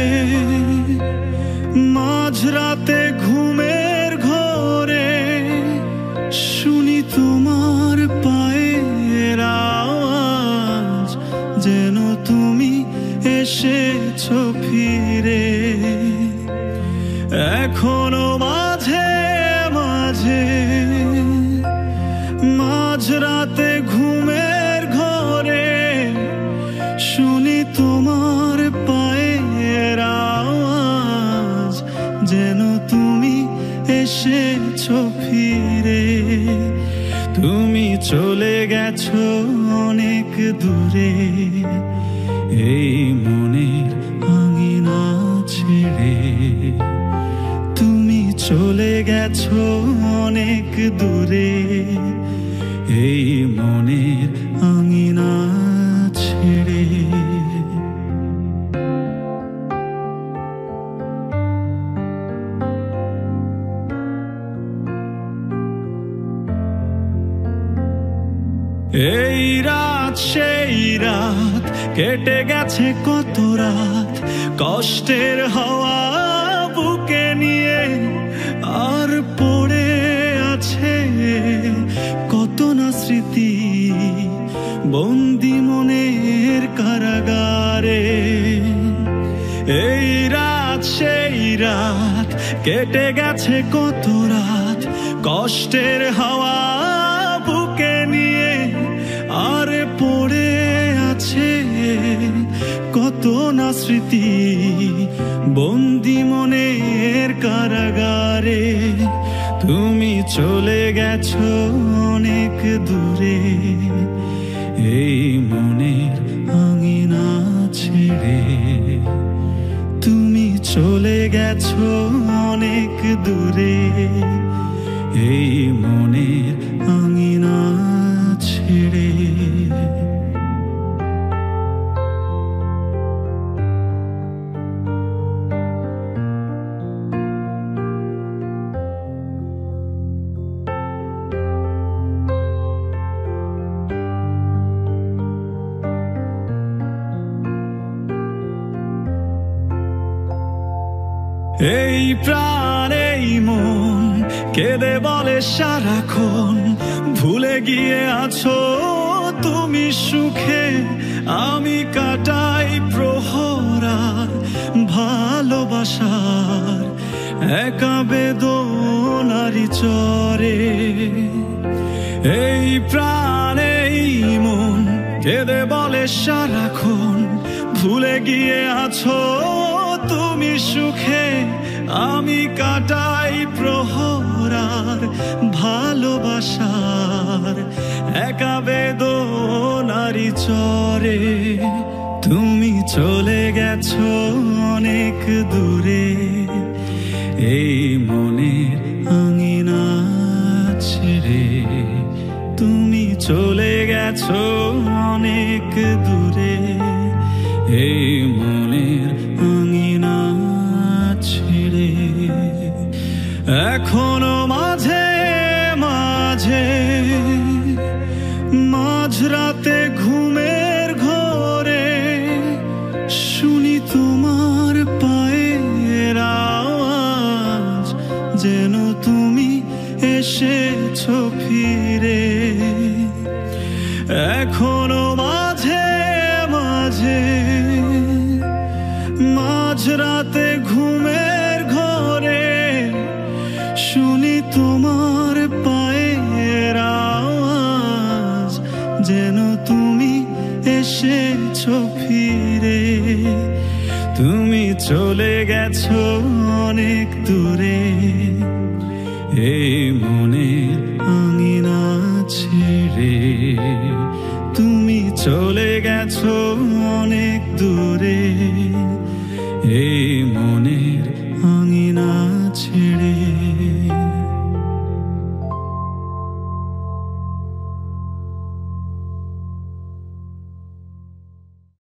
মাঝরাতে ঘুমের ঘোরে শুনি তোমার পায়ের আওয়াজ, যেন তুমি এসেছো ফিরে। এখনো মাঝে মাঝে মাঝরাতে ঘুমের ঘোরে শুনি তোমার পায়ের আওয়াজ, যেন তুমি এসেছো ফিরে। তুমি চলে গেছো অনেক দূরে, এই মনের আঙিনা ছেড়ে। তুমি চলে গেছো অনেক দূরে, এই মনের আঙিনা ছেড়ে। এই রাত সেই রাত, কেটে গেছে কত রাত কষ্টের হাওয়া বুকে নিয়ে। আর পড়ে আছে কত না স্মৃতি বন্দি মনের কারাগারে। এই রাত সেই রাত, কেটে গেছে কত রাত কষ্টের হাওয়া বুকে নিয়ে। আর পড়ে আছে কত না স্মৃতি বন্দি মনের কারাগারে। তুমি চলে গেছো অনেক দূরে, এই মনের আঙিনা ছেড়ে। তুমি চলে গেছো অনেক দূরে, এই মনের আঙিনা ছেড়ে। এই প্রাণ এই মন কেঁদে বলে সারাক্ষণ, ভুলে গিয়ে আছো তুমি সুখে। আমি কাটাই প্রহরার ভালোবাসার একা বেদনারি চরে। এই প্রাণ এই মন কেঁদে বলে সারাক্ষণ, ভুলে গিয়ে আছো তুমি সুখে। আমি কাটাই প্রহরার ভালোবাসার একা বেদনারি চরে। তুমি চলে গেছো অনেক দূরে, এই মনের আঙিনা ছেড়ে। তুমি চলে গেছো অনেক দূরে, এই মনের আঙিনা ছেড়ে। এখনো মাঝে মাঝে মাঝরাতে ঘুমের ঘোরে শুনি তোমার পায়ের আওয়াজ, যেন তুমি এসেছো ফিরে। এখনো মাঝে মাঝে মাঝরাতে ঘুমের ঘোরে শুনি তোমার পায়ের আওয়াজ, যেন তুমি এসেছো ফিরে। তুমি চলে গেছো অনেক দূরে, এই মনের আঙিনা ছেড়ে। তুমি চলে গেছো অনেক দূরে।